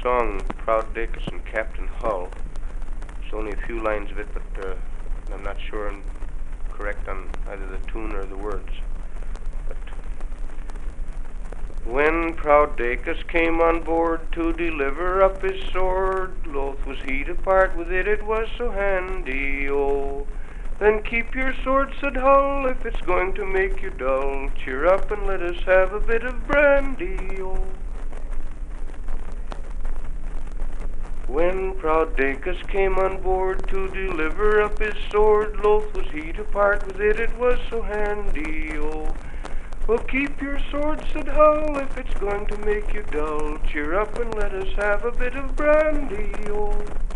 song, Proud Dacus and Captain Hull. It's only a few lines of it, but I'm not sure I'm correct on either the tune or the words. But when proud Dacus came on board to deliver up his sword, loath was he to part with it, it was so handy, oh. Then keep your sword, said Hull, if it's going to make you dull. Cheer up and let us have a bit of brandy, oh. When proud Dacus came on board to deliver up his sword, loath was he to part with it, it was so handy, oh. Well, keep your sword, said Hull, if it's going to make you dull. Cheer up and let us have a bit of brandy, oh.